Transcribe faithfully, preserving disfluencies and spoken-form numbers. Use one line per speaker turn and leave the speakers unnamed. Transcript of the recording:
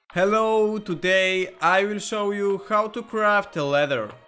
Hello, today I will show you how to craft a ladder.